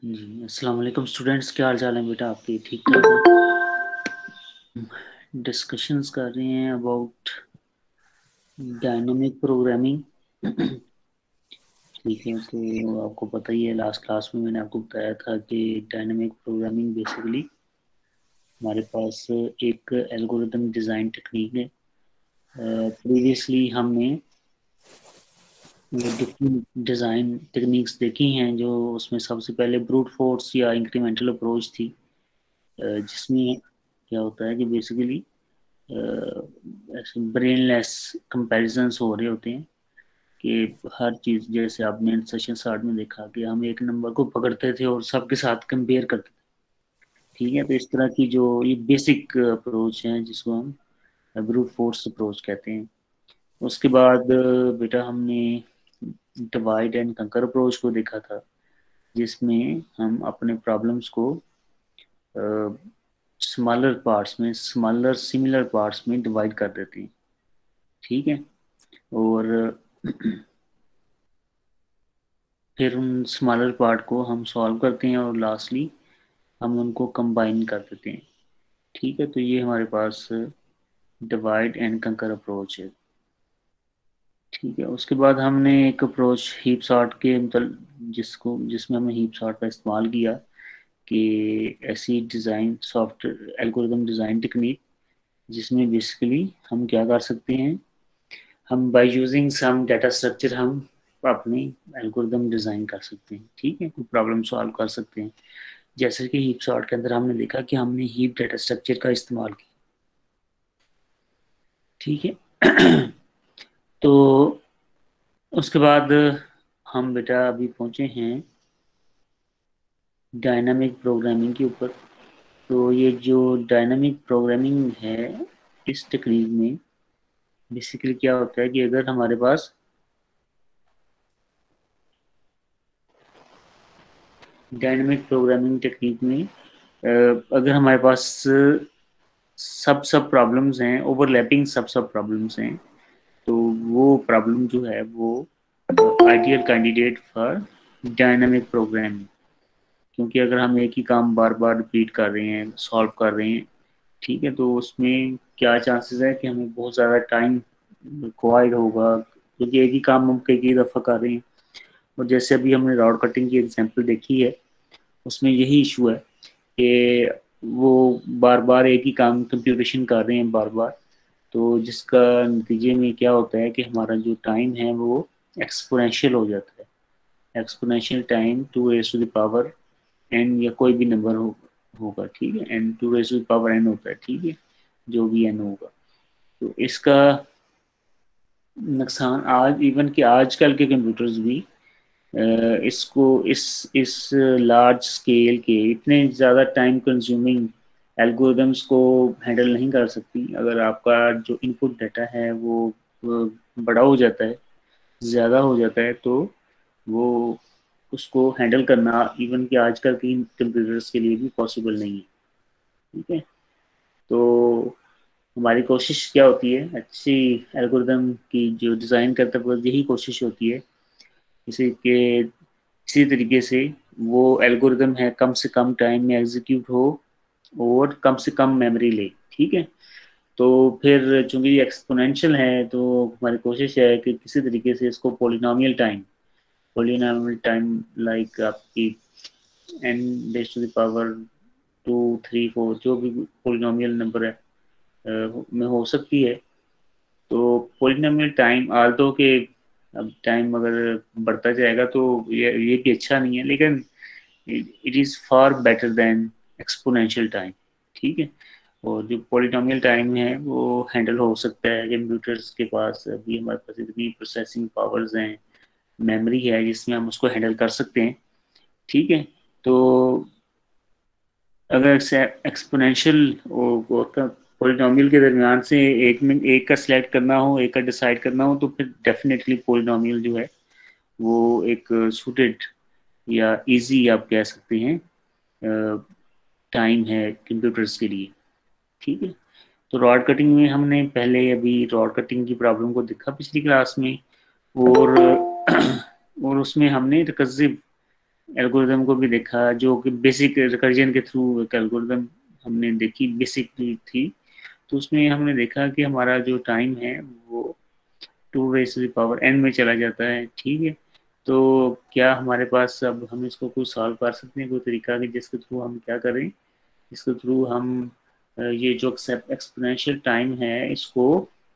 जी, अस्सलाम वालेकुम स्टूडेंट्स, क्या हाल चाल है बेटा आपके? ठीक ठाक है? डिस्कशंस कर रहे हैं अबाउट डायनामिक प्रोग्रामिंग। ठीक है, तो आपको पता ही है लास्ट क्लास में मैंने आपको बताया था कि डायनामिक प्रोग्रामिंग बेसिकली हमारे पास एक एल्गोरिदम डिज़ाइन टेक्निक है। प्रीवियसली हमने डिफरेंट डिज़ाइन टेक्निक्स देखी हैं, जो उसमें सबसे पहले ब्रूट फोर्स या इंक्रीमेंटल अप्रोच थी, जिसमें क्या होता है कि बेसिकली ऐसे ब्रेनलेस कंपैरिजंस हो रहे होते हैं कि हर चीज़, जैसे आपने सेशन स्टार्ट में देखा कि हम एक नंबर को पकड़ते थे और सबके साथ कंपेयर करते थे। ठीक है, तो इस तरह की जो ये बेसिक अप्रोच है जिसको हम ब्रूट फोर्स अप्रोच कहते हैं। उसके बाद बेटा हमने डिवाइड एंड कंकर अप्रोच को देखा था, जिसमें हम अपने प्रॉब्लम्स को स्मॉलर सिमिलर पार्ट्स में डिवाइड कर देते हैं। ठीक है, और फिर उन स्मॉलर पार्ट को हम सॉल्व करते हैं और लास्टली हम उनको कंबाइन कर देते हैं। ठीक है, तो ये हमारे पास डिवाइड एंड कंकर अप्रोच है। ठीक है, उसके बाद हमने एक अप्रोच हीप सॉर्ट के मतलब जिसमें हमने हीप सॉर्ट का इस्तेमाल किया कि ऐसी design software algorithm design technique, जिसमें बेसिकली हम क्या कर सकते हैं, हम by using some data structure हम अपनी एल्गोरिदम डिज़ाइन कर सकते हैं। ठीक है, कोई प्रॉब्लम सॉल्व कर सकते हैं। जैसे कि हीप सॉर्ट के अंदर हमने देखा कि हमने हीप डाटा स्ट्रक्चर का इस्तेमाल किया। ठीक है। तो उसके बाद हम बेटा अभी पहुंचे हैं डायनामिक प्रोग्रामिंग के ऊपर। तो ये जो डायनामिक प्रोग्रामिंग है, इस टेक्निक में बेसिकली क्या होता है कि अगर हमारे पास डायनामिक प्रोग्रामिंग टेक्निक में अगर हमारे पास सब सब प्रॉब्लम्स हैं, ओवरलैपिंग सब सब प्रॉब्लम्स हैं, तो वो प्रॉब्लम जो है वो ideal candidate for dynamic programming. क्योंकि अगर हम एक ही काम बार बार रिपीट कर रहे हैं, सॉल्व कर रहे हैं, ठीक है, तो उसमें क्या चांसेस है कि हमें बहुत ज़्यादा टाइम रिक्वायर्ड होगा, क्योंकि एक ही काम हम कई कई दफ़ा कर रहे हैं। और जैसे अभी हमने रॉड कटिंग की एग्जांपल देखी है, उसमें यही इशू है कि वो बार बार एक ही काम कंप्यूटेशन कर रहे हैं बार बार, तो जिसका नतीजे में क्या होता है कि हमारा जो टाइम है वो एक्सपोनेंशियल हो जाता है। Exponential time two raise to the power n या कोई भी नंबर होगा। ठीक है, n to raise to the power n होता है। ठीक है, जो भी एन होगा, तो इसका नुकसान आज इवन कि आजकल के कंप्यूटर्स भी इसको इस लार्ज स्केल के इतने ज़्यादा टाइम कंज्यूमिंग एल्गोरिदम्स को हैंडल नहीं कर सकती। अगर आपका जो इनपुट डाटा है वो बड़ा हो जाता है, ज़्यादा हो जाता है, तो वो उसको हैंडल करना इवन कि आजकल के कंप्यूटर्स के लिए भी पॉसिबल नहीं है। ठीक है, तो हमारी कोशिश क्या होती है, अच्छी एल्गोरिदम की जो डिज़ाइन करते वक्त यही कोशिश होती है इसी के इसी तरीके से वो एल्गोरिदम है कम से कम टाइम में एग्जीक्यूट हो और कम से कम मेमोरी ले। ठीक है, तो फिर चूंकि ये एक्सपोनेंशियल है, तो हमारी कोशिश है कि किसी तरीके से इसको पोलिनोमियल टाइम लाइक आपकी n raise to the power 2 3 4 जो भी पोलिनोमियल नंबर है में हो सकती है। तो पोलिनोमियल टाइम आल्टो के अब टाइम अगर बढ़ता जाएगा तो ये भी अच्छा नहीं है, लेकिन it is far better than exponential time. ठीक है, और जो पॉलिनोमियल टाइम है वो हैंडल हो सकता है कंप्यूटर्स के पास। अभी हमारे पास इतनी प्रोसेसिंग पावर्स हैं, मेमोरी है जिसमें हम उसको हैंडल कर सकते हैं। ठीक है, तो अगर एक्सपोनेंशियल पॉलिनोमियल के दरमियान से एक का सिलेक्ट करना हो, एक का डिसाइड करना हो, तो फिर डेफिनेटली पॉलिनोमियल जो है वो एक सूटेड या इजी आप कह सकते हैं टाइम है कंप्यूटर्स के लिए। ठीक है, तो रॉड कटिंग में हमने पहले अभी रॉड कटिंग की प्रॉब्लम को देखा पिछली क्लास में, और और उसमें हमने रिकर्सिव एल्गोरिदम को भी देखा, जो कि बेसिक रिकर्जन के थ्रू एक एल्गोरिदम हमने देखी, बेसिक थी। तो उसमें हमने देखा कि हमारा जो टाइम है वो 2 raise to the power n में चला जाता है, ठीक है। तो क्या हमारे पास अब हम इसको कुछ सॉल्व कर सकते हैं, कोई तरीका कि जिसके थ्रू हम क्या करें, जिसके थ्रू हम ये जो एक्सपोनेंशियल टाइम है इसको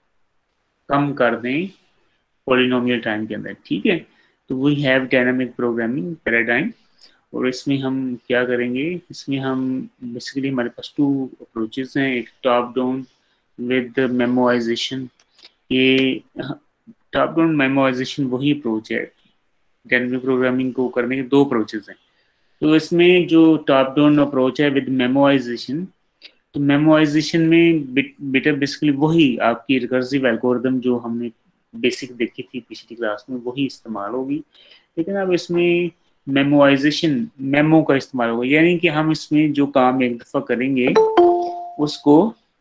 कम कर दें पॉलिनोमियल टाइम के अंदर, ठीक है। तो we have dynamic programming paradigm, और इसमें हम क्या करेंगे, इसमें हम बेसिकली हमारे पास 2 अप्रोचेस हैं, एक टॉप डाउन विद मेमोराइजेशन। ये टॉप डाउन मेमोराइजेशन वही अप्रोच है, डायनामिक प्रोग्रामिंग को करने के 2 अप्रोचेस हैं। तो इसमें जो टॉप डाउन अप्रोच है विद मेमोराइजेशन, तो मेमोराइजेशन में बेटा बेसिकली वही आपकी रिकर्सिव एल्गोरिदम जो हमने बेसिक देखी थी पिछली क्लास में वही इस्तेमाल होगी, लेकिन अब इसमें मेमोराइजेशन मेमो का इस्तेमाल होगा, यानी कि हम इसमें जो काम एक दफ़ा करेंगे उसको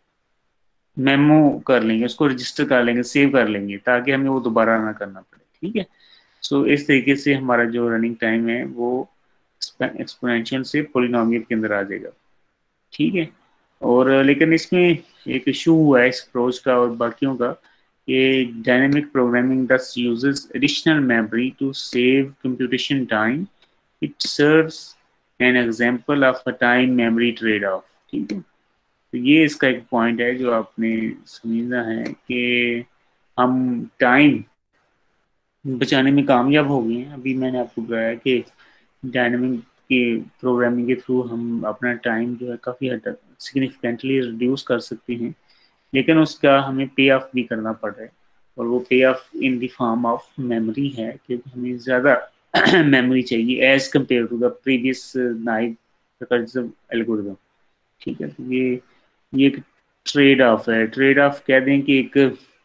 मेमो कर लेंगे, उसको रजिस्टर कर लेंगे, सेव कर लेंगे, ताकि हमें वो दोबारा ना करना पड़े, ठीक है। सो इस तरीके से हमारा जो रनिंग टाइम है वो एक्सपोनेंशियल से पोलिनोमियल के अंदर आ जाएगा, ठीक है। और लेकिन इसमें एक इशू हुआ है इस अप्रोच का और बाकियों का, ये dynamic programming thus uses additional memory to save computation time, it serves an example of a time memory trade off, ठीक है। तो ये इसका एक पॉइंट है जो आपने समझना है कि हम टाइम बचाने में कामयाब हो गए हैं। अभी मैंने आपको बताया कि डायनामिक के प्रोग्रामिंग के थ्रू हम अपना टाइम जो है काफ़ी हद तक सिग्निफिकेंटली रिड्यूस कर सकते हैं, लेकिन उसका हमें पे ऑफ भी करना पड़ रहा है, और वो pay off in the form of memory है, क्योंकि हमें ज़्यादा मेमोरी चाहिए as compare to the previous naive recursive algorithm, ठीक है। तो ये एक ट्रेड ऑफ है, ट्रेड ऑफ कह दें कि एक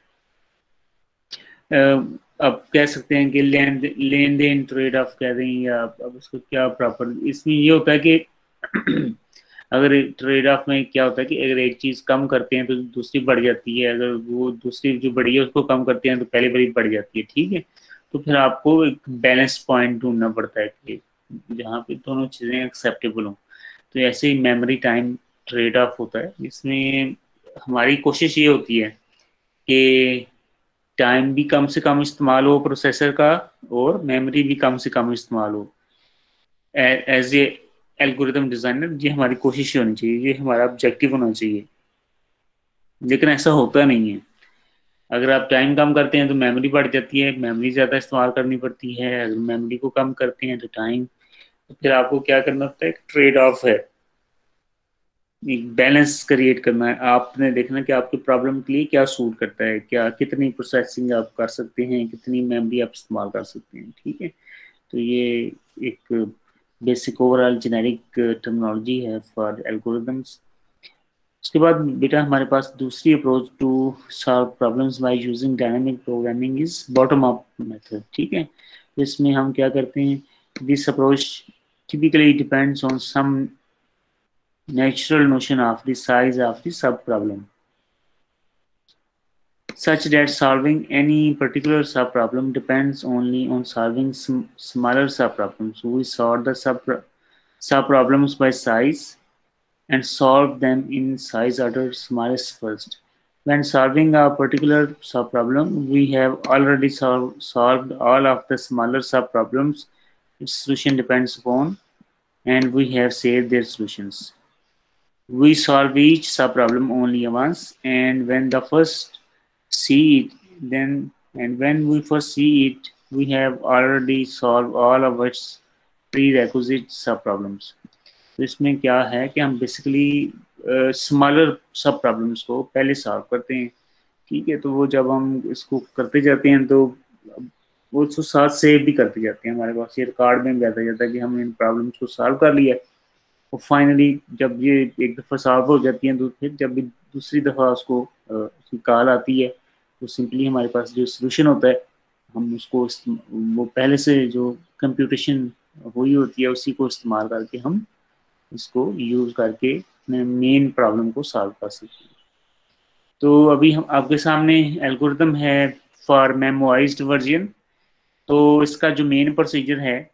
अब कह सकते हैं कि लेन देन ट्रेड ऑफ कह दें, या अब उसको क्या प्रॉपर, इसमें ये होता है कि अगर ट्रेड ऑफ में क्या होता है कि अगर एक चीज़ कम करते हैं तो दूसरी बढ़ जाती है, अगर वो दूसरी जो बढ़ी है उसको कम करते हैं तो पहले वाली बढ़ जाती है, ठीक है। तो फिर आपको एक बैलेंस पॉइंट ढूंढना पड़ता है कि जहाँ पे दोनों चीज़ें एक्सेप्टेबल हों। तो ऐसे ही मेमोरी टाइम ट्रेड ऑफ होता है, इसमें हमारी कोशिश ये होती है कि टाइम भी कम से कम इस्तेमाल हो प्रोसेसर का, और मेमोरी भी कम से कम इस्तेमाल हो। एज ए एल्गोरिदम डिज़ाइनर ये हमारी कोशिश होनी चाहिए, ये हमारा ऑब्जेक्टिव होना चाहिए, लेकिन ऐसा होता नहीं है। अगर आप टाइम कम करते हैं तो मेमोरी बढ़ जाती है, मेमोरी ज़्यादा इस्तेमाल करनी पड़ती है, अगर मेमोरी को कम करते हैं तो टाइम, तो फिर आपको क्या करना होता है, एक ट्रेड ऑफ है, एक बैलेंस क्रिएट करना है। आपने देखना कि आपकी प्रॉब्लम के लिए क्या सूट करता है, क्या कितनी प्रोसेसिंग आप कर सकते हैं, कितनी मेमोरी आप इस्तेमाल कर सकते हैं, ठीक है। तो ये एक बेसिक ओवरऑल जेनेरिक टर्मिनोलॉजी है फॉर एल्गोरिदम्स। उसके बाद बेटा हमारे पास दूसरी approach to solve problems by using dynamic programming is bottom up method, ठीक है। तो इसमें हम क्या करते हैं, this approach typically depends on some natural notion of the size of the sub problem, such that solving any particular sub problem depends only on solving smaller sub problems. So we sort the sub problems by size and solve them in size order smallest first. When solving a particular sub problem, we have already solved all of the smaller sub problems its solution depends upon, and we have saved their solutions. We solve each subproblem only once, and when the first see it, then and when we first see it, we have already solved all of its prerequisite subproblems. तो इसमें क्या है कि हम basically smaller सब problems को पहले solve करते हैं, ठीक है। तो वो जब हम इसको करते जाते हैं तो वो उसको साथ सेव भी करते जाते हैं, हमारे पास ये रिकॉर्ड में भी आता जाता है कि हम इन प्रॉब्लम्स को सॉल्व कर लिया। और फाइनली जब ये एक दफ़ा सॉल्व हो जाती हैं तो फिर जब भी दूसरी दफ़ा उसको उसकी कॉल आती है तो सिंपली हमारे पास जो सोल्यूशन होता है हम उसको वो पहले से जो कंप्यूटेशन हुई होती है उसी को इस्तेमाल करके हम इसको यूज़ करके अपने मेन प्रॉब्लम को सॉल्व कर सकते हैं। तो अभी हम आपके सामने एल्गोरिदम है फॉर मेमोराइज्ड वर्जन। तो इसका जो मेन प्रोसीजर है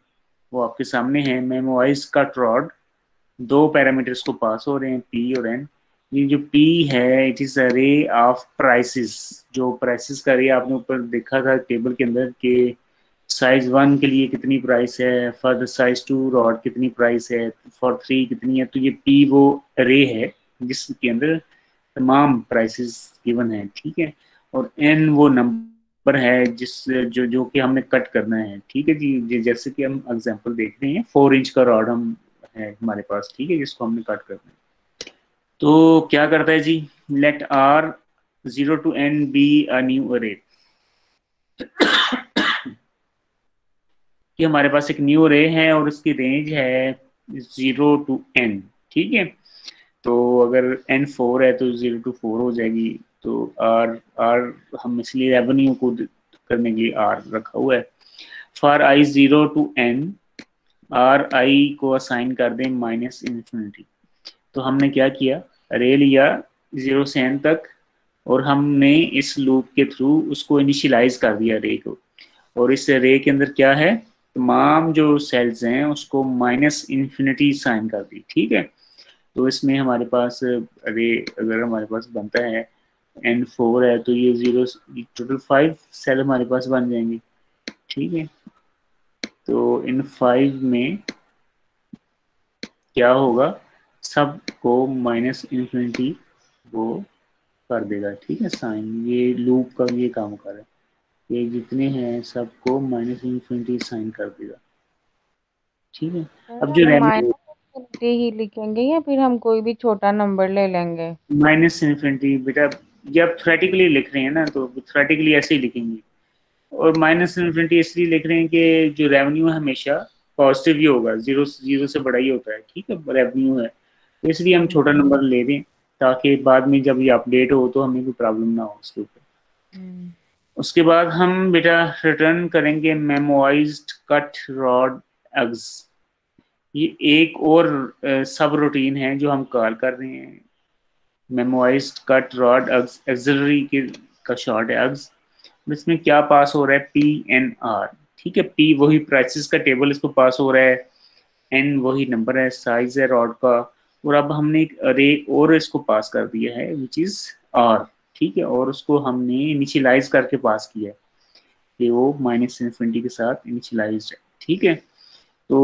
वो आपके सामने है। मेमोइज कट रॉड, दो पैरामीटर्स को पास हो रहे हैं, पी और एन। ये जो पी है it is array of prices. जो प्राइसेस का अरे आपने ऊपर देखा था टेबल के अंदर कि साइज 1 के लिए कितनी प्राइस है, फॉर द साइज 2 रॉड कितनी प्राइस है, फॉर 3 कितनी है। तो ये पी वो अरे है जिसके अंदर तमाम प्राइसेस गिवन है, ठीक है। और एन वो नंबर है जिस जो जो कि हमने कट करना है, ठीक है जी। जैसे कि हम एग्जांपल देख रहे हैं, 4 इंच का रॉड हम है हमारे पास, ठीक है, जिसको हमने कट करना है। तो क्या करता है जी, let R 0 to n be a new array. कि हमारे पास एक न्यू अरे है और उसकी रेंज है 0 to n, ठीक है। तो अगर n 4 है तो 0 to 4 हो जाएगी। तो आर आर हम इसलिए रेवेन्यू को करने के लिए आर रखा हुआ है। For I 0 to n, R I को असाइन कर दें माइनस इन्फिनिटी। तो हमने क्या किया, अरे लिया 0 से n तक और हमने इस लूप के थ्रू उसको इनिशियलाइज कर दिया अरे को। और इस अरे के अंदर क्या है, तमाम जो सेल्स हैं उसको माइनस इन्फिनिटी साइन कर दी, ठीक है। तो इसमें हमारे पास अरे अगर हमारे पास बनता है n4 है तो ये 0 टोटल 5 सेल हमारे पास बन जाएंगे, ठीक है। तो इन 5 में क्या होगा, सबको माइनस इन्फिनिटी वो कर देगा, ठीक है साइन। ये लूप का ये काम कर रहा है, ये जितने हैं सबको माइनस इन्फिनिटी साइन कर देगा, ठीक है। सर अब जो हम रेमेडी माइनस इनफिनिटी ही लिखेंगे या फिर हम कोई भी छोटा नंबर ले लेंगे? माइनस इन्फिनिटी बेटा, जब थ्रेटिकली लिख रहे हैं ना तो थ्रेटिकली ऐसे ही लिखेंगे। और माइनस इन्फिनिटी इसलिए लिख रहे हैं कि जो रेवेन्यू है हमेशा पॉजिटिव ही होगा, जीरो जीरो से बड़ा ही होता है, ठीक है, रेवेन्यू है। तो इसलिए हम छोटा नंबर ले दें ताकि बाद में जब ये अपडेट हो तो हमें कोई प्रॉब्लम ना हो उसके ऊपर। हम्म। उसके बाद हम बेटा रिटर्न करेंगे मेमोइज्ड कट रॉड एग्स। ये एक और सब रूटीन है जो हम कॉल कर रहे हैं, memoized cut rod aux auxiliary के का शॉर्ट है एग्स। इसमें क्या पास हो रहा है, पी एन आर, ठीक है। पी वही प्राइसेस का टेबल इसको पास हो रहा है, एन वही नंबर है, साइज है रॉड का। और अब हमने एक अरे और इसको पास कर दिया है विच इज आर, ठीक है। और उसको हमने इनिशियलाइज करके पास किया है कि वो माइनस इन्फिनिटी के साथ इनिशियलाइज है, ठीक है। तो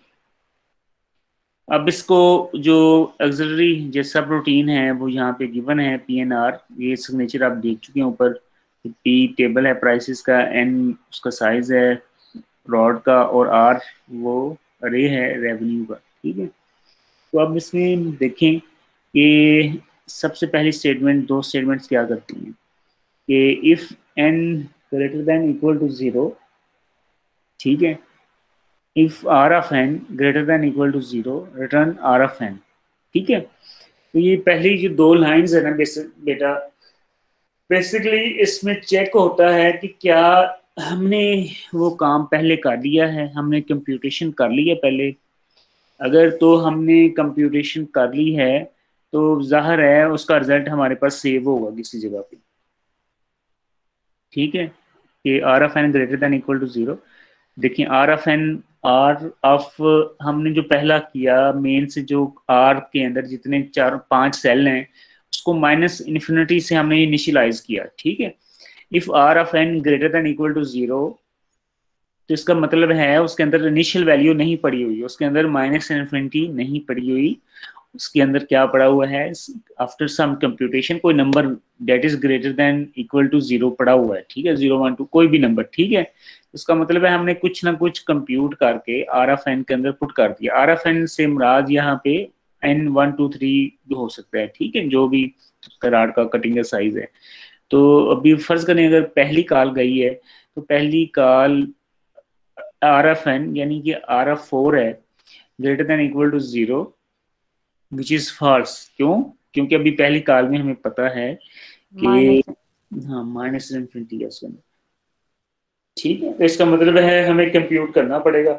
अब इसको जो एक्सिलरी जो सब रूटीन है वो यहाँ पे गिवन है पी एन आर। ये सिग्नेचर आप देख चुके हैं ऊपर। पी टेबल है प्राइसेस का, एन उसका साइज है रॉड का, और आर वो अरे है रेवेन्यू का, ठीक है। तो अब इसमें देखें कि सबसे पहली स्टेटमेंट, दो स्टेटमेंट्स क्या करती हैं कि if N greater than equal to zero, ठीक है, if R of N greater than equal to zero return R of N, ठीक है। तो ये पहली जो दो लाइंस है ना बेटा, बेसिकली इसमें चेक होता है कि क्या हमने वो काम पहले कर लिया है, हमने कंप्यूटेशन कर ली है पहले। अगर तो हमने कंप्यूटेशन कर ली है तो जाहिर है उसका रिजल्ट हमारे पास सेव होगा किसी जगह पे, ठीक है। कि R of N greater than equal to zero. देखिए R of N, R of हमने जो पहला किया मेन से, जो आर के अंदर जितने चार पांच सेल हैं उसको माइनस इन्फिनिटी से हमने इनिशियलाइज किया, ठीक है। If R of N greater than equal to zero, तो इसका मतलब है उसके अंदर इनिशियल वैल्यू नहीं पड़ी हुई, उसके अंदर माइनस इन्फिनिटी नहीं पड़ी हुई। उसके अंदर क्या पड़ा हुआ है, आफ्टर सम कंप्यूटेशन कोई number that is greater than equal to zero पड़ा हुआ है, ठीक है, 0 1 2 कोई भी नंबर, ठीक है। इसका मतलब है हमने कुछ ना कुछ कंप्यूट करके आर एफ एन के अंदर पुट कर दिया। आर एफ एन से मुराद यहाँ पे एन 1 2 3 हो सकता है, ठीक है, जो भी करार का कटिंग का साइज है। तो अभी फर्ज करें अगर पहली कॉल गई है तो पहली कॉल आर एफ एन यानी कि आर एफ 4 है greater than equal to zero, which is false. क्यों? क्योंकि अभी पहली कॉल में हमें पता है कि माइनस। हाँ माइनस इन्फिनिटी है उसके अंदर, ठीक है। तो इसका मतलब है हमें कंप्यूट करना पड़ेगा।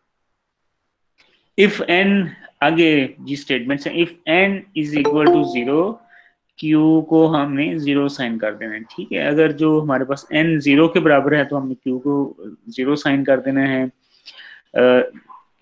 इफ एन, आगे जी स्टेटमेंट है, if N is equal to zero, Q को हमने जीरो साइन कर देना है, ठीक है। अगर जो हमारे पास एन जीरो के बराबर है तो हमने क्यू को जीरो साइन कर देना है।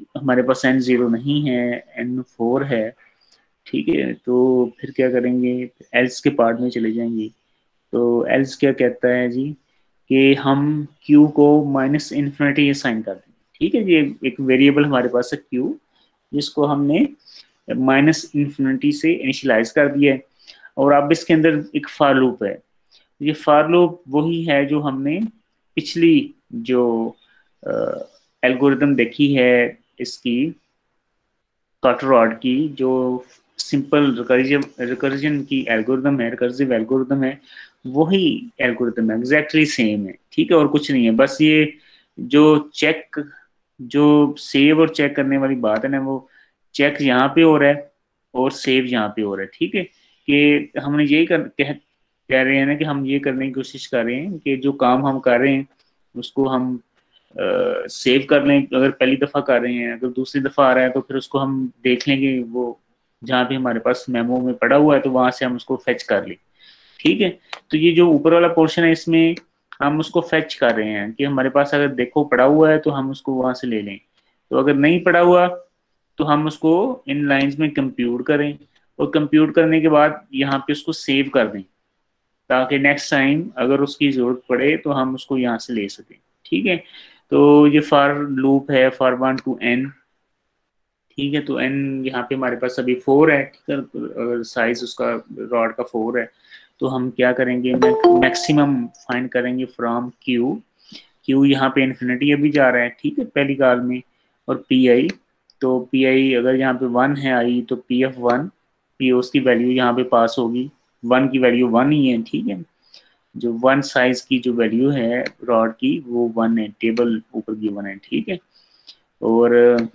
हमारे पास n0 नहीं है, n4 है, ठीक है। तो फिर क्या करेंगे, एल्स के पार्ट में चले जाएंगे। तो एल्स क्या कहता है जी, कि हम q को माइनस इन्फिनिटी असाइन कर देंगे, ठीक है जी। एक वेरिएबल हमारे पास है q, जिसको हमने माइनस इन्फिनिटी से इनिशियलाइज कर दिया है। और अब इसके अंदर एक फॉर लूप है। ये फॉर लूप वही है जो हमने पिछली जो एल्गोरिदम देखी है इसकी, कॉटरॉड की, जो सिंपल रिकर्जन की एल्गोरिदम है, रिकर्सिव एल्गोरिदम है, वही एल्गोरिदम है, एग्जैक्टली सेम है, ठीक है। और कुछ नहीं है, बस ये जो चेक, जो सेव और चेक करने वाली बात है ना, वो चेक यहाँ पे हो रहा है और सेव यहाँ पे हो रहा है, ठीक है। कि हमने यही कह रहे हैं ना, कि हम ये करने की कोशिश कर रहे हैं कि जो काम हम कर रहे हैं उसको हम सेव कर लें। अगर पहली दफ़ा कर रहे हैं, अगर दूसरी दफ़ा आ रहा है तो फिर उसको हम देख लेंगे, वो जहाँ भी हमारे पास मेमो में पड़ा हुआ है तो वहां से हम उसको फेच कर लें, ठीक है। तो ये जो ऊपर वाला पोर्शन है, इसमें हम उसको फेच कर रहे हैं कि हमारे पास अगर देखो पड़ा हुआ है तो हम उसको वहां से ले लें। तो अगर नहीं पड़ा हुआ तो हम उसको इन लाइंस में कंप्यूट करें, और कंप्यूट करने के बाद यहाँ पे उसको सेव कर दें, ताकि नेक्स्ट टाइम अगर उसकी ज़रूरत पड़े तो हम उसको यहाँ से ले सकें, ठीक है। तो ये फॉर लूप है फॉर 1 to n, ठीक है। तो n यहाँ पे हमारे पास अभी 4 है, ठीक है। अगर साइज उसका रॉड का 4 है, तो हम क्या करेंगे, मैक्सिमम फाइंड करेंगे फ्रॉम q। q यहाँ पे इन्फिनिटी अभी जा रहा है, ठीक है, पहली कॉल में। और pi, तो pi अगर यहाँ पे 1 है आई, तो pf1, p उसकी वैल्यू यहाँ पे पास होगी, 1 की वैल्यू 1 ही है, ठीक है। जो 1 साइज की जो वैल्यू है रॉड की, वो 1 है, टेबल ऊपर की 1 है, ठीक है। और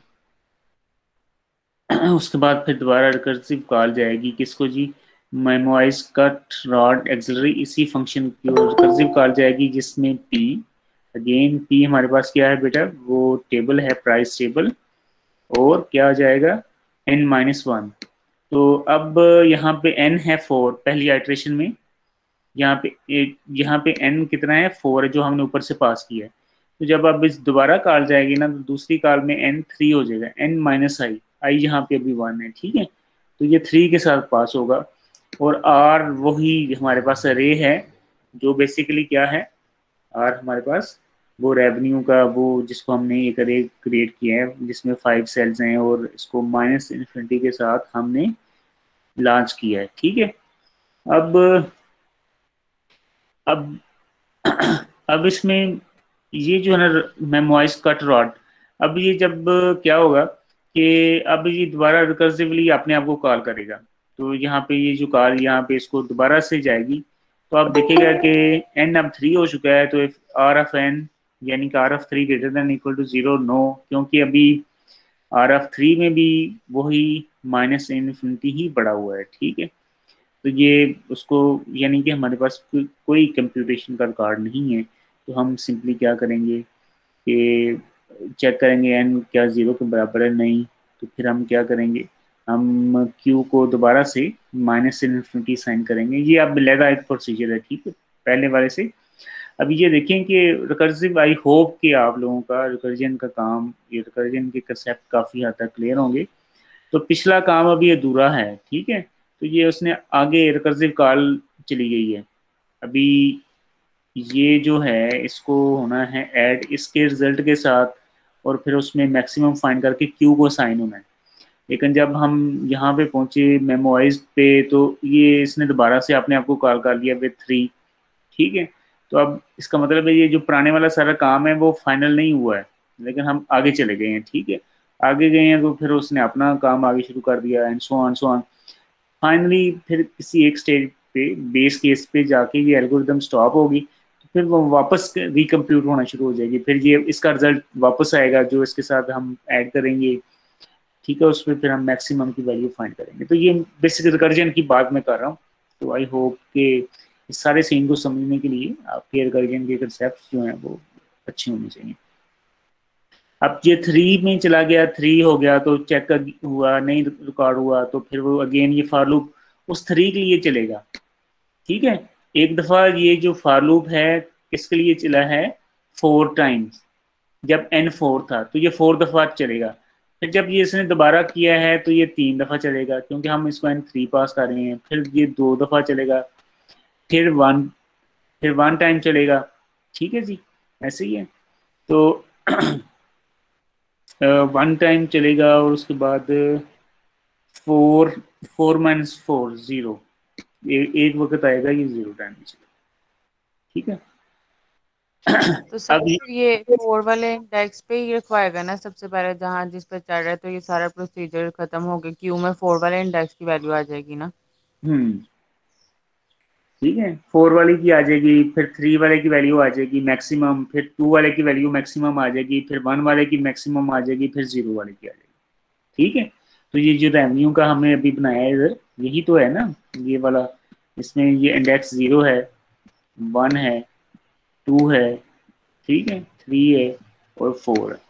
उसके बाद फिर दोबारा रिकर्सिव कॉल जाएगी किसको जी, मेमोइज कट रॉड एक्सिलरी, इसी फंक्शन की ओर रिकर्सिव कॉल जाएगी, जिसमें p, अगेन p हमारे पास क्या है बेटा, वो टेबल है, प्राइस टेबल। और क्या आ जाएगा, n-1। तो अब यहाँ पे n है 4 पहली आइट्रेशन में, यहाँ पे n कितना है, 4 है, जो हमने ऊपर से पास किया है। तो जब अब इस दोबारा कॉल जाएगी ना, तो दूसरी कॉल में n3 हो जाएगा, n-i, आई यहाँ पे अभी 1 है, ठीक है। तो ये 3 के साथ पास होगा। और r वही हमारे पास अरे है, जो बेसिकली क्या है, r हमारे पास वो रेवेन्यू का, वो जिसको हमने एक अरे क्रिएट किया है जिसमें 5 सेल्स हैं, और इसको माइनस इन्फिनिटी के साथ हमने लॉन्च किया है, ठीक है। अब अब अब इसमें ये जो है ना मेमोइज कट रॉड, अब ये जब क्या होगा कि अब ये दोबारा रिकर्सिवली अपने आप को कॉल करेगा। तो यहाँ पे ये जो कॉल यहाँ पे इसको दोबारा से जाएगी, तो आप देखेगा कि n अब 3 हो चुका है। तो इफ आर ऑफ n, यानी कि R of 3 greater than equal to 0, no, क्योंकि अभी आर ऑफ 3 में भी वही माइनस इन्फिनिटी ही बढ़ा हुआ है, ठीक है। तो ये उसको, यानी कि हमारे पास कोई कंप्यूटेशन का रिकॉर्ड नहीं है। तो हम सिंपली क्या करेंगे कि चेक करेंगे एन क्या ज़ीरो के बराबर है, नहीं। तो फिर हम क्या करेंगे, हम क्यू को दोबारा से माइनस इन्फिनिटी साइन करेंगे। ये अब मिलेगा एक प्रोसीजर है, ठीक है, पहले वाले से। अब ये देखें कि रिकर्सिव, आई होप कि आप लोगों का रिकर्जन का काम, ये रिकर्जन के कंसेप्ट काफ़ी हद तक क्लियर होंगे। तो पिछला काम अभी अधूरा है, ठीक है। तो ये उसने आगे रिकर्सिव कॉल चली गई है। अभी ये जो है इसको होना है ऐड इसके रिजल्ट के साथ, और फिर उसमें मैक्सिमम फाइंड करके क्यू को साइन होना है। लेकिन जब हम यहाँ पे पहुंचे मेमोइज पे, तो ये इसने दोबारा से अपने आप को कॉल कर लिया विद 3, ठीक है। तो अब इसका मतलब है ये जो पुराने वाला सारा काम है वो फाइनल नहीं हुआ है, लेकिन हम आगे चले गए हैं, ठीक है। आगे गए हैं तो फिर उसने अपना काम आगे शुरू कर दिया, एंड सो ऑन। फाइनली फिर किसी एक स्टेज पे, बेस केस पे जाके ये एल्गोरिदम स्टॉप होगी, तो फिर वो वापस रिकम्प्यूट होना शुरू हो जाएगी। फिर ये इसका रिजल्ट वापस आएगा जो इसके साथ हम ऐड करेंगे, ठीक है। उसमें फिर हम मैक्सिमम की वैल्यू फाइंड करेंगे। तो ये बेसिक रिकर्जन की बात मैं कर रहा हूँ। तो आई होप कि इस सारे सीन को समझने के लिए आपके रिकर्जन के कंसेप्ट जो हैं वो अच्छे होने चाहिए। अब ये 3 में चला गया, 3 हो गया तो चेक हुआ नहीं, रिकॉर्ड हुआ, तो फिर वो अगेन ये फॉर लूप उस 3 के लिए चलेगा, ठीक है। एक दफा ये जो फॉर लूप है किसके लिए चला है, 4 टाइम्स, जब n 4 था तो ये 4 दफा चलेगा। फिर जब ये इसने दोबारा किया है तो ये 3 दफ़ा चलेगा, क्योंकि हम इसको N3 पास कर रहे हैं। फिर ये 2 दफ़ा चलेगा, फिर वन टाइम चलेगा। ठीक है जी, ऐसे ही है। तो 1 टाइम चलेगा, और उसके बाद 4, 4 - 4 0। एक वक्त आएगा ये 0 टाइम चलेगा। ठीक है। तो सर अब फिर ये 4 वाले इंडेक्स पे ही रखवाएगा ना सबसे पहले, जहाँ जिस पे चल रहा है, तो ये सारा प्रोसीजर खत्म हो गया, क्यू में 4 वाले इंडेक्स की वैल्यू आ जाएगी ना। हम्म, ठीक है, 4 वाले की आ जाएगी, फिर 3 वाले की वैल्यू आ जाएगी मैक्सिमम, फिर 2 वाले की वैल्यू मैक्सिमम आ जाएगी, फिर 1 वाले की मैक्सिमम आ जाएगी, फिर 0 वाले की आ जाएगी। ठीक है। तो ये जो रेवेन्यू का हमने अभी बनाया है इधर, यही तो है ना, ये वाला। इसमें ये इंडेक्स 0 है, 1 है, 2 है, ठीक है, 3 है, और 4 है।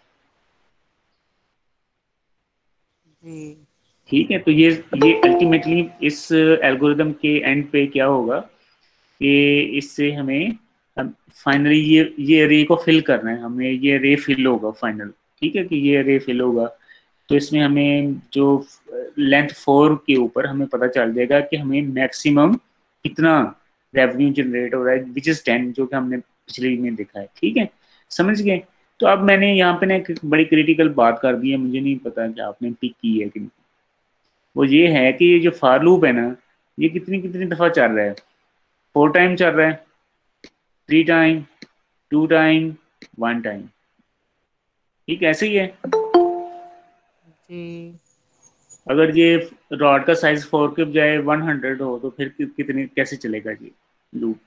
जी। ठीक है। तो ये अल्टीमेटली इस एल्गोरिदम के एंड पे क्या होगा कि इससे हमें फाइनली ये रे को फिल करना है हमें, ये रे फिल होगा फाइनल। ठीक है, कि ये रे फिल होगा। तो इसमें हमें जो लेंथ 4 के ऊपर हमें पता चल जाएगा कि हमें मैक्सिमम कितना रेवेन्यू जनरेट हो रहा है, विच इज 10, जो कि हमने पिछले में देखा है। ठीक है, समझ गए। तो अब मैंने यहाँ पे ना एक बड़ी क्रिटिकल बात कर दी है, मुझे नहीं पता कि आपने पिक की है कि नहीं। वो ये है कि ये जो फार लूप है ना, ये कितनी कितनी दफ़ा चल रहा है। 4 टाइम चल रहा है, 3 टाइम, 2 टाइम, 1 टाइम। ठीक है, ऐसे ही है। जी। अगर ये रॉड का साइज 4 के बजाय 100 हो तो फिर कितनी कैसे चलेगा ये लूप।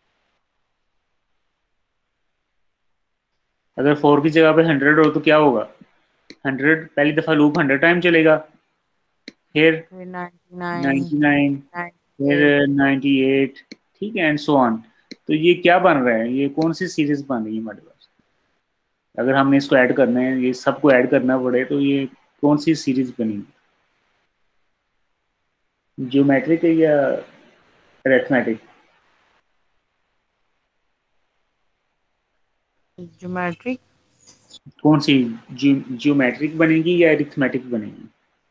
अगर 4 की जगह पे 100 हो तो क्या होगा, 100 पहली दफ़ा लूप 100 टाइम चलेगा, फिर फिर 99, 99, फिर 98। 98, ठीक है, एंड सो ऑन। तो ये क्या बन रहा है, ये कौन सी सीरीज बन रही है हमारे पास। अगर हमने इसको ऐड करना है, ये सबको ऐड करना पड़े, तो ये कौन सी सीरीज बनेगी, ज्योमेट्रिक है या अरिथमेटिक। ज्योमेट्रिक। कौन सी, ज्योमेट्रिक बनेगी या अरिथमेटिक बनेगी।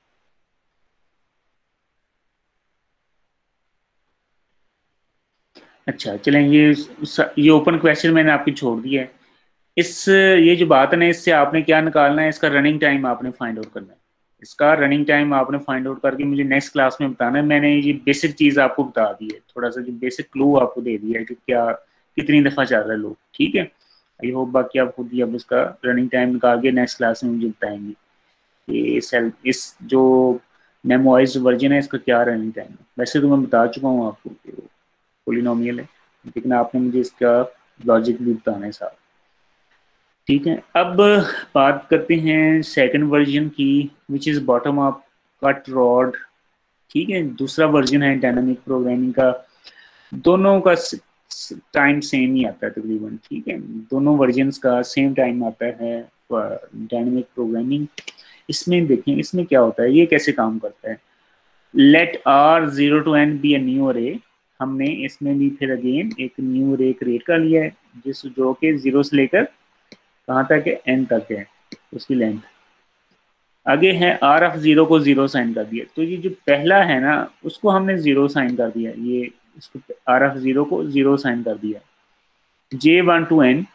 अच्छा चलें, ये ओपन क्वेश्चन मैंने आपकी छोड़ दिया है। इस ये जो बात है ना, इससे आपने क्या निकालना है, इसका रनिंग टाइम आपने फाइंड आउट करना है। इसका रनिंग टाइम आपने फाइंड आउट करके मुझे नेक्स्ट क्लास में बताना है। मैंने ये बेसिक चीज़ आपको बता दी है, थोड़ा सा जो बेसिक क्लू आपको दे दिया है कि क्या कितनी दफ़ा चल रहा है लोग। ठीक है, आई होप बाकी आप खुद ही अब इसका रनिंग टाइम निकाल के नेक्स्ट क्लास में मुझे बताएंगे कि इस जो मेमोराइज्ड वर्जन है इसका क्या रनिंग टाइम है। वैसे तो मैं बता चुका हूँ आपको कि वो पोलिनोमियल है, लेकिन आपने मुझे इसका लॉजिक भी बताना है साथ। ठीक है, अब बात करते हैं सेकंड वर्जन की, which is bottom up cut rod. ठीक है, दूसरा वर्जन है डायनामिक प्रोग्रामिंग का। दोनों का टाइम सेम ही आता है तकरीबन। ठीक है, दोनों वर्जन्स का सेम टाइम आता है डायनामिक प्रोग्रामिंग। इसमें देखें, इसमें क्या होता है, ये कैसे काम करता है। Let R 0 to n be a new array. हमने इसमें भी फिर अगेन एक न्यू अरे क्रिएट कर लिया है, जिस जो कि 0 से लेकर कहाँ तक है, n तक है उसकी लेंथ। आगे है आर ऑफ 0 को 0 साइन कर दिया। तो ये जो पहला है ना, उसको हमने 0 साइन कर दिया, ये इसको आर ऑफ 0 को 0 साइन कर दिया। J1 to n,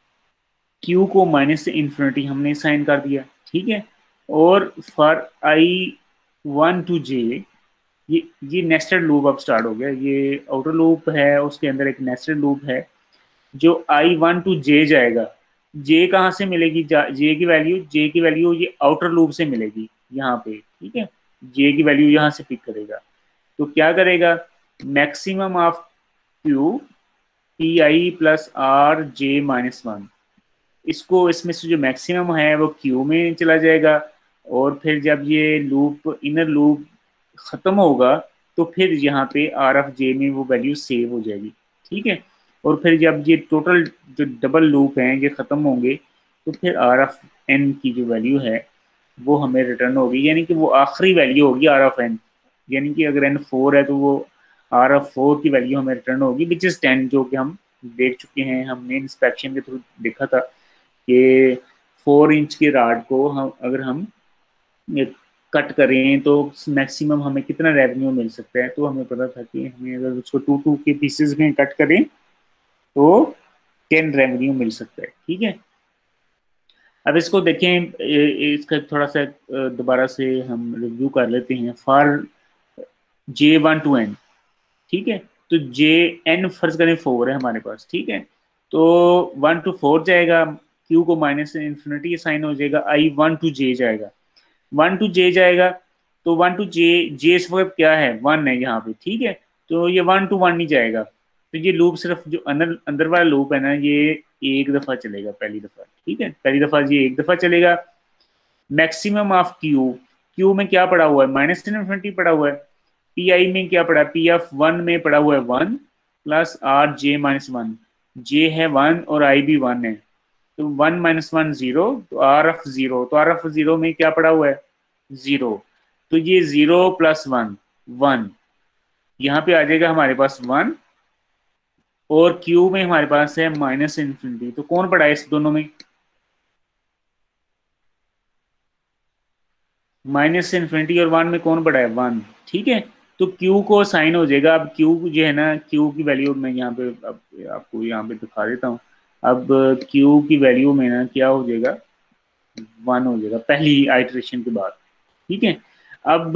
Q को माइनस से इन्फिनिटी हमने साइन कर दिया। ठीक है, और फॉर I1 to j, ये नेस्टेड लूप अब स्टार्ट हो गया। ये आउटर लूप है, उसके अंदर एक नेस्टेड लूप है। जो I1 to j जाएगा, जे कहाँ से मिलेगी, जे की वैल्यू ये आउटर लूप से मिलेगी यहाँ पे। ठीक है, जे की वैल्यू यहाँ से पिक करेगा। तो क्या करेगा, maximum of Q P I plus R J -1, इसको इसमें से जो मैक्सिमम है वो क्यू में चला जाएगा। और फिर जब ये लूप इनर लूप खत्म होगा, तो फिर यहाँ पे आर एफ जे में वो वैल्यू सेव हो जाएगी। ठीक है, और फिर जब ये टोटल जो डबल लूप हैं ये खत्म होंगे, तो फिर आर एफ एन की जो वैल्यू है वो हमें रिटर्न होगी, यानी कि वो आखिरी वैल्यू होगी आर एफ एन। यानी कि अगर N4 है तो वो आर एफ 4 की वैल्यू हमें रिटर्न होगी, विच इज़ 10, जो कि हम देख चुके हैं, हमने इंस्पेक्शन के थ्रू देखा था कि 4 इंच के राड को हम अगर हम कट करें तो मैक्सिमम हमें कितना रेवेन्यू मिल सकता है। तो हमें पता था कि हमें अगर उसको टू टू के पीसेस में कट करें तो 10 रेवेन्यू मिल सकता है। ठीक है, अब इसको देखें, इसका थोड़ा सा दोबारा से हम रिव्यू कर लेते हैं। फॉर J1 to N, ठीक है, तो जे एन फर्ज करें 4 है हमारे पास, ठीक है, तो 1 to 4 जाएगा, क्यू को माइनस इन्फिनिटी साइन हो जाएगा, आई 1 to J जाएगा, 1 to J जाएगा, तो 1 to J, जे इस वक्त क्या है 1 है यहाँ पे, ठीक है, तो ये 1 to 1 नहीं जाएगा, तो ये लूप सिर्फ जो अंदर अंदर वाला लूप है ना, ये एक दफा चलेगा, पहली दफा, ठीक है, पहली दफा ये एक दफा चलेगा। मैक्सिमम ऑफ क्यू, क्यू में क्या पड़ा हुआ है, माइनस इन्फिनिटी पड़ा हुआ है। पी आई में क्या पड़ा, पी एफ 1 में पड़ा हुआ है 1 plus R J minus 1, J है 1 और आई भी 1 है, तो 1 - 1 0, तो आर एफ 0, तो आर एफ 0 में क्या पड़ा हुआ है 0, तो ये 0 + 1 1, यहाँ पे आ जाएगा हमारे पास 1, और क्यू में हमारे पास है माइनस इन्फिनिटी, तो कौन पड़ा है इस दोनों में, माइनस इन्फिनिटी और 1 में कौन बड़ा है 1, ठीक है, तो Q को साइन हो जाएगा। अब Q जो है ना, Q की वैल्यू मैं यहाँ पे अब आपको यहाँ पे दिखा देता हूँ। अब Q की वैल्यू में ना क्या हो जाएगा 1 हो जाएगा पहली आइटरेशन के बाद, ठीक है। अब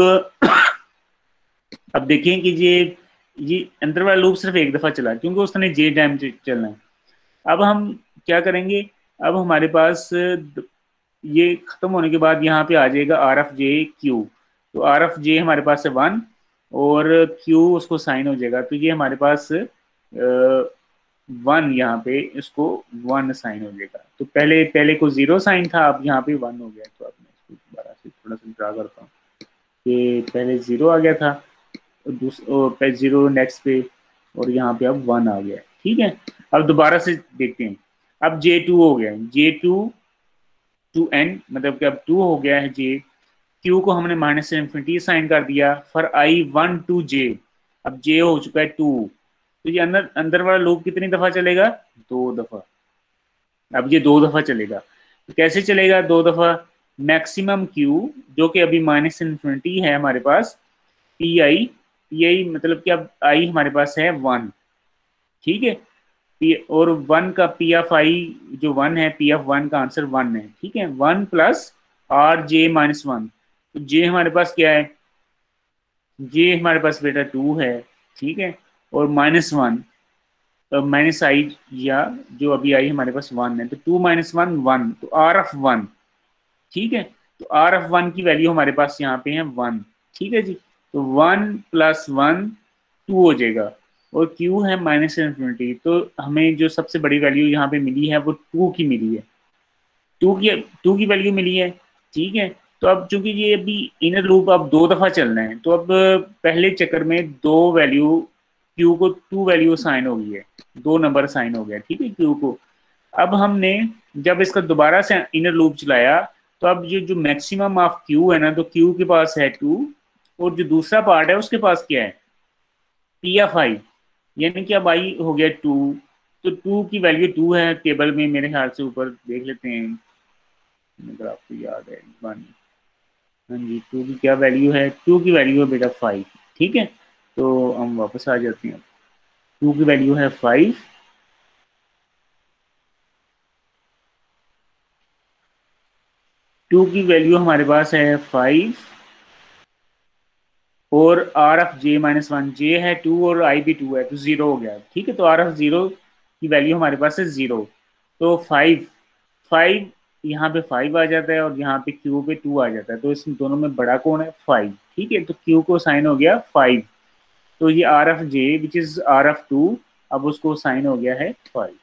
अब देखें कि ये अंदर वाला लूप सिर्फ एक दफा चला क्योंकि उसने जे टाइम चलना है। अब हम क्या करेंगे, अब हमारे पास ये खत्म होने के बाद यहाँ पे आ जाएगा आर एफ जे क्यू, तो आर एफ जे हमारे पास है 1 और क्यू उसको साइन हो जाएगा, तो ये हमारे पास 1 यहाँ पे इसको 1 साइन हो जाएगा, तो पहले पहले को 0 साइन था, अब यहाँ पे 1 हो गया। तो अब मैं इसको दोबारा से थोड़ा सा ड्रा करता हूँ कि पहले 0 आ गया था, और 0 नेक्स्ट पे, और यहाँ पे अब 1 आ गया, ठीक है। अब दोबारा से देखते हैं, अब J2 हो गया, J2 to N मतलब कि अब 2 हो गया है J, Q को हमने माइनस से इन्फिनिटी साइन कर दिया, फॉर I 1 to J, अब J हो चुका है 2, तो ये अंदर अंदर वाला लूप कितनी दफा चलेगा 2 दफा, अब ये 2 दफा चलेगा, तो कैसे चलेगा 2 दफा, मैक्सिमम Q जो कि अभी माइनस इन्फिनिटी है हमारे पास, पी आई मतलब कि अब आई हमारे पास है 1, ठीक है, और 1 का पी एफ आई जो 1 है, पी एफ 1 का आंसर 1 है, ठीक है, 1 प्लस आर जे माइनस 1, तो जे हमारे पास क्या है, जे हमारे पास बेटा 2 है, ठीक है, और -1 माइनस आई, या जो अभी आई हमारे पास 1 है, तो 2 - 1 1, तो आर एफ 1, ठीक है, तो आर एफ 1 की वैल्यू हमारे पास यहाँ पे है 1, ठीक है जी, तो 1 + 1 2 हो जाएगा, और Q है माइनस इन्फिनिटी, तो हमें जो सबसे बड़ी वैल्यू यहाँ पे मिली है वो 2 की मिली है, 2 की वैल्यू मिली है, ठीक है। तो अब चूंकि ये अभी इनर लूप अब 2 दफा चलना है, तो अब पहले चक्कर में 2 वैल्यू, Q को 2 वैल्यू साइन हो गई है, 2 नंबर साइन हो गया, ठीक है Q को। अब हमने जब इसका दोबारा से इनर लूप चलाया, तो अब ये जो मैक्सिमम ऑफ Q है ना, तो Q के पास है 2, और जो दूसरा पार्ट है उसके पास क्या है पी एफ आई, यानी कि अब आई हो गया 2, तो 2 की वैल्यू 2 है टेबल में, मेरे ख्याल से ऊपर देख लेते हैं अगर आपको याद है 1, हाँ जी, 2 की क्या वैल्यू है, 2 की वैल्यू है बेटा 5, ठीक है, तो हम वापस आ जाते हैं, 2 की वैल्यू है 5, 2 की वैल्यू हमारे पास है 5, और R of J minus 1, J है 2 और आई भी 2 है, तो 0 हो गया, ठीक है, तो आर एफ 0 की वैल्यू हमारे पास है 0, तो 5 5 यहाँ पे 5 आ जाता है, और यहाँ पे क्यू पे 2 आ जाता है, तो इसमें दोनों में बड़ा कौन है 5, ठीक है, तो क्यू को साइन हो गया 5, तो ये R of J which is R of 2, अब उसको साइन हो गया है 5,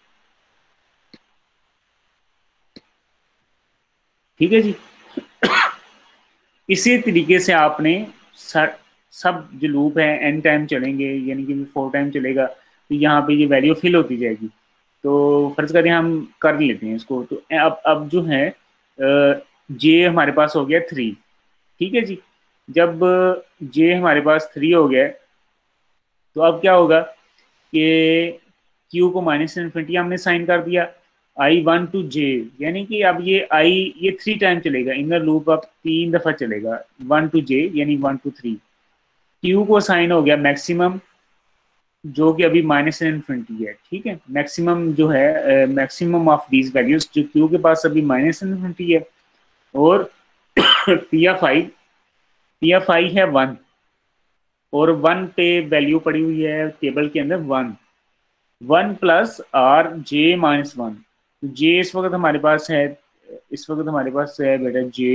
ठीक है जी। इसी तरीके से आपने सब जो लूप है एन टाइम चलेंगे, यानी कि 4 टाइम चलेगा, तो यहाँ पे ये वैल्यू फिल होती जाएगी, तो फर्ज करें हम कर लेते हैं इसको, तो अब जो है जे हमारे पास हो गया 3, ठीक है जी, जब जे हमारे पास 3 हो गया, तो अब क्या होगा कि क्यू को माइनस इन्फिनिटी हमने साइन कर दिया, I1 to J, यानी कि अब ये I ये 3 टाइम चलेगा, इनर लूप अब 3 दफा चलेगा, 1 to J यानी 1 to 3। Q को साइन हो गया मैक्सिमम, जो कि अभी माइनस इन्फिनिटी है, ठीक है, मैक्सिमम जो है मैक्सिमम ऑफ दीज वैल्यूज, जो Q के पास अभी माइनस इन्फिनिटी है। और पी एफ आई है 1, और 1 पे वैल्यू पड़ी हुई है टेबल के अंदर 1, 1 + R J - 1। जे इस वक्त हमारे पास है, इस वक्त हमारे पास है बेटा जे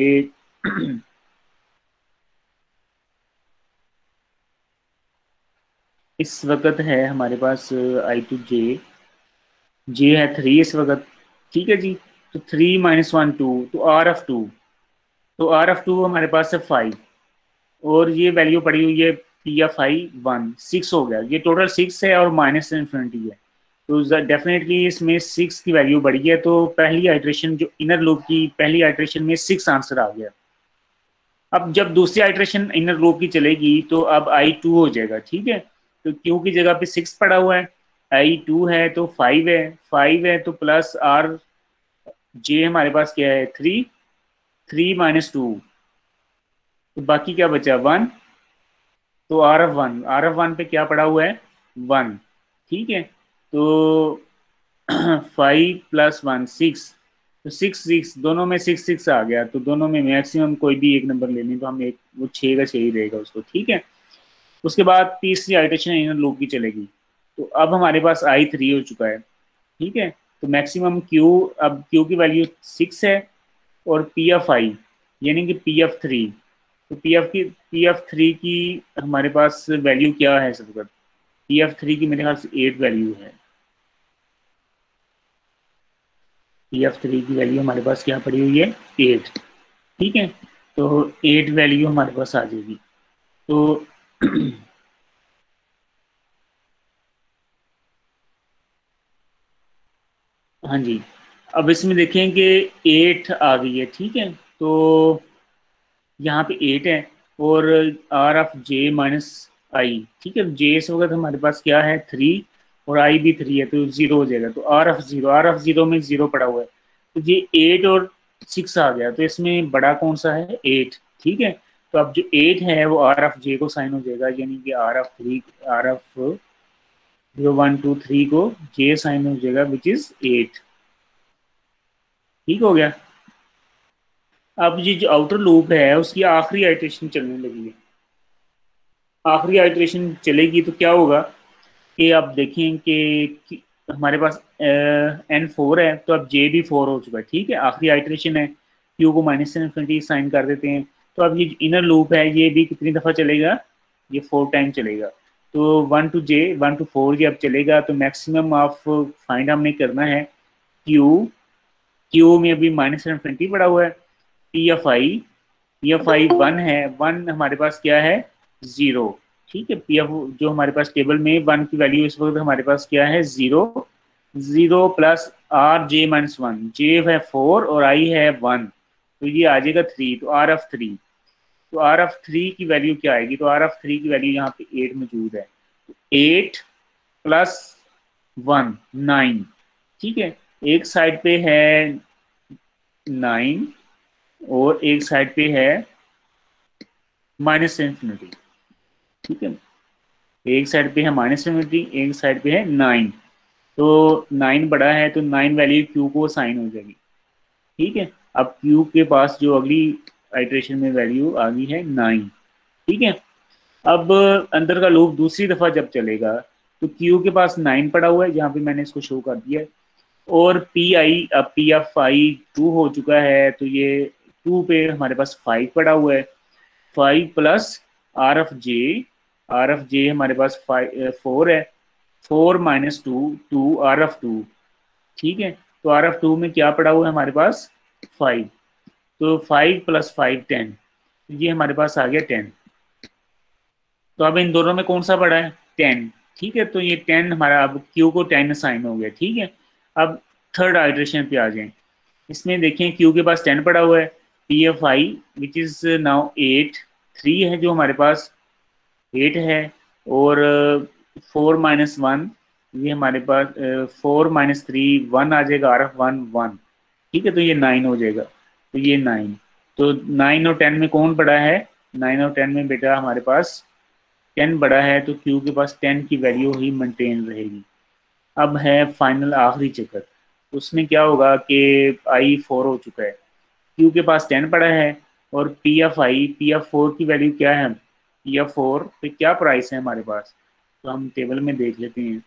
इस वक्त है हमारे पास I to J है 3 इस वक्त, ठीक है जी। तो 3 - 1 2, तो R of 2 हमारे पास है 5, और ये वैल्यू पड़ी हुई है P(1) 6 हो गया, ये टोटल 6 है और माइनस इन्फिनिटी है। तो डेफिनेटली इसमें 6 की वैल्यू बढ़ी है, तो पहली आइट्रेशन जो इनर लूप की पहली आइट्रेशन में 6 आंसर आ गया। अब जब दूसरी आइट्रेशन इनर लूप की चलेगी तो अब I2 हो जाएगा, ठीक है। तो Q की जगह पे 6 पड़ा हुआ है, I2 है तो 5 है, 5 है तो प्लस R J हमारे पास क्या है 3, 3 - 2, तो बाकी क्या बचा 1, तो R of 1 पे क्या पड़ा हुआ है 1, ठीक है। तो 5 + 1 6, तो 6 दोनों में 6 आ गया, तो दोनों में मैक्सिमम कोई भी एक नंबर ले लें तो हम एक वो 6 का 6 ही रहेगा उसको, ठीक है। उसके बाद तीसरी आइट्रेशन इनर लूप की चलेगी, तो अब हमारे पास I3 हो चुका है, ठीक है। तो मैक्सिमम Q, अब Q की वैल्यू 6 है, और P(i) यानी कि P(3), तो P(3) की हमारे पास वैल्यू क्या है सब वक्त, P(3) की मेरे ख्याल से 8 वैल्यू है। P(3) की वैल्यू हमारे पास क्या पड़ी हुई है 8, ठीक है। तो 8 वैल्यू हमारे पास आ जाएगी। तो हाँ जी, अब इसमें देखें कि 8 आ गई है, ठीक है। तो यहाँ पे 8 है, और R(J - I), ठीक है। J इस वक्त हमारे पास क्या है 3, और I भी 3 है, तो 0 हो जाएगा। तो R(0) में 0 पड़ा हुआ है, तो ये 8 और 6 आ गया, तो इसमें बड़ा कौन सा है 8, ठीक है। तो अब जो 8 है वो R(J) को साइन हो जाएगा, यानी कि R(0 1 2 3) को J साइन हो जाएगा, विच इज 8, ठीक हो गया। अब ये जो आउटर लूप है उसकी आखिरी आइट्रेशन चलने लगी है, आखिरी आइट्रेशन चलेगी तो क्या होगा कि आप देखें कि हमारे पास N4 है, तो अब J भी 4 हो चुका है, ठीक है। आखिरी आइट्रेशन है, Q को माइनस इन्फिनिटी साइन कर देते हैं। तो अब ये इनर लूप है ये भी कितनी दफ़ा चलेगा, ये 4 टाइम चलेगा। तो 1 to 4 ये अब चलेगा, तो मैक्सिमम ऑफ फाइंड हमने करना है Q में अभी माइनस इन्फिनिटी पड़ा हुआ है, पी एफ आई 1 है, 1 हमारे पास क्या है 0, ठीक है। पी एफ जो हमारे पास टेबल में 1 की वैल्यू इस वक्त हमारे पास क्या है 0, 0 + R(J - 1), J है 4 और I है 1, तो ये आ जाएगा 3, तो R(3), तो R(3) की वैल्यू क्या आएगी, तो R(3) की वैल्यू यहाँ पे 8 मौजूद है, 8 + 1 9, ठीक है। एक साइड पे है 9, और एक साइड पे है माइनस इन्फिनिटी, ठीक है। एक साइड पे है माइनस इन्फिनिटी, एक साइड पे है 9, तो 9 बड़ा है, तो 9 वैल्यू Q को साइन हो जाएगी, ठीक है। अब Q के पास जो अगली आइट्रेशन में वैल्यू आ गई है 9, ठीक है। अब अंदर का लूप दूसरी दफा जब चलेगा तो Q के पास 9 पड़ा हुआ है, जहाँ पे मैंने इसको शो कर दिया है, और अब P(i) 2 हो चुका है, तो ये 2 पे हमारे पास 5 पड़ा हुआ है, 5 + R(J) हमारे पास 4 है, 4 - 2 2 R(2), ठीक है। तो R(2) में क्या पड़ा हुआ है हमारे पास 5, तो 5 + 5 10, तो ये हमारे पास आ गया 10। तो अब इन दोनों में कौन सा बड़ा है 10, ठीक है। तो ये 10 हमारा, अब Q को 10 साइन हो गया, ठीक है। अब थर्ड आइट्रेशन पे आ जाए, इसमें देखें Q के पास 10 पड़ा हुआ है, P(f(i) विच इज नाउ 8, 3 है जो हमारे पास 8 है, और 4 - 1 ये हमारे पास 4 - 3 1 आ जाएगा, RF1 1, ठीक है, तो ये 9 हो जाएगा, तो ये 9, तो 9 और 10 में कौन बड़ा है? 9 और 10 में बेटा हमारे पास 10 बड़ा है, तो Q के पास 10 की वैल्यू ही मेंटेन रहेगी। अब है फाइनल आखिरी चक्कर, उसमें क्या होगा कि I 4 हो चुका है, Q के पास 10 पड़ा है, और P of 4 की वैल्यू क्या है? P of 4 पे क्या प्राइस है हमारे पास? तो हम टेबल में देख लेते हैं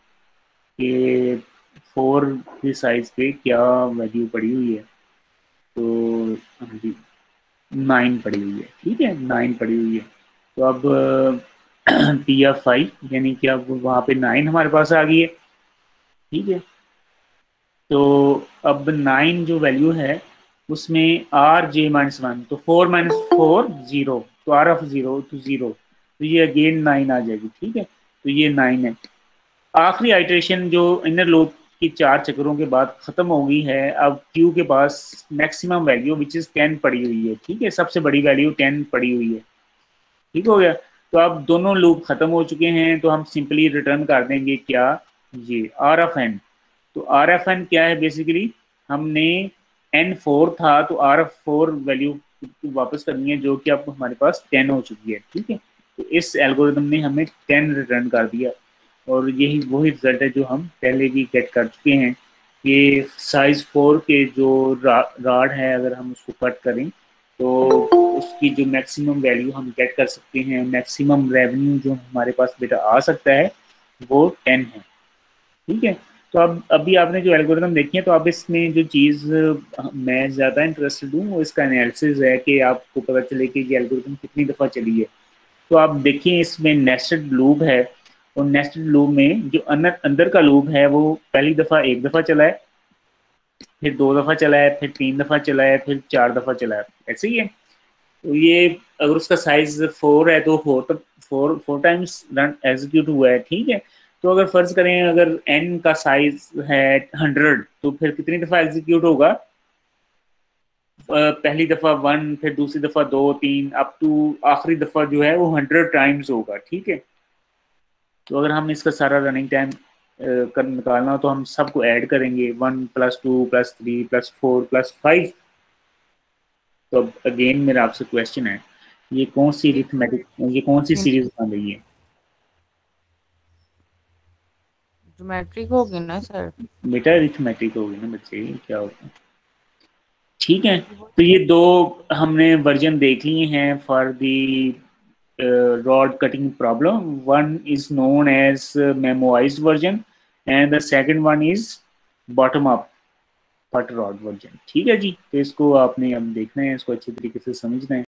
कि 4 के साइज पे क्या वैल्यू पड़ी हुई है। तो हाँ जी, 9 पड़ी हुई है, ठीक है, 9 पड़ी हुई है। तो अब P of 5 यानी कि अब वहाँ पे 9 हमारे पास आ गई है, ठीक है। तो अब 9 जो वैल्यू है उसमें RJ-1, तो 4 - 4 0, तो R of 0 तो 0, तो ये अगेन 9 आ जाएगी, ठीक है, तो ये 9 है। आखिरी आइटरेशन जो इनर लूप की 4 चक्करों के बाद खत्म हो गई है, अब Q के पास मैक्सिमम वैल्यू विच इज 10 पड़ी हुई है, ठीक है, सबसे बड़ी वैल्यू 10 पड़ी हुई है, ठीक हो गया। तो अब दोनों लूप खत्म हो चुके हैं, तो हम सिंपली रिटर्न कर देंगे क्या? ये R of n। तो RFN क्या है? बेसिकली हमने N4 था, तो RF4 वैल्यू वापस करनी है, जो कि अब हमारे पास 10 हो चुकी है, ठीक है। तो इस एल्गोरिथम ने हमें 10 रिटर्न कर दिया, और यही वही रिजल्ट है जो हम पहले भी गेट कर चुके हैं कि साइज 4 के जो राड है, अगर हम उसको कट करें तो उसकी जो मैक्सिमम वैल्यू हम गेट कर सकते हैं, मैक्सिमम रेवेन्यू जो हमारे पास बेटा आ सकता है, वो 10 है, ठीक है। तो अब अभी आपने जो एल्गोरिथम देखी है, तो अब इसमें जो चीज़ मैं ज़्यादा इंटरेस्टेड हूँ वो इसका एनालिसिस है, कि आपको पता चले कि ये एल्गोरिथम कितनी दफ़ा चली है। तो आप देखिए इसमें नेस्टेड लूप है, और नेस्टेड लूप में जो अंदर अंदर का लूप है वो पहली दफ़ा 1 दफ़ा चला है, फिर 2 दफ़ा चला है, फिर 3 दफ़ा चला है, फिर 4 दफ़ा चला है, ऐसे ही है। तो ये अगर उसका साइज 4 है तो 4 तक 4 टाइम्स रन एग्जीक्यूट हुआ है, ठीक है। तो अगर फर्ज करें अगर n का साइज है 100, तो फिर कितनी दफा एग्जीक्यूट होगा? पहली दफा 1, फिर दूसरी दफा 2 3, अप टू आखिरी दफा जो है वो 100 टाइम्स होगा, ठीक है। तो अगर हम इसका सारा रनिंग टाइम कर निकालना हो, तो हम सबको ऐड करेंगे, 1 + 2 + 3 + 4 + 5। तो अब अगेन मेरा आपसे क्वेश्चन है, ये कौन सी रिथमेटिक, ये कौन सी सीरीज बन रही है? ज्योमेट्रिक होगी ना सर? बेटा रिथमेटिक होगी ना बच्चे, क्या होगा, ठीक है। तो ये दो हमने वर्जन देख लिए हैं for the rod cutting problem. One is known as memoized version, and the second one is bottom up cut rod version, ठीक है जी। तो इसको आपने अब देखना है, इसको अच्छे तरीके से समझना है।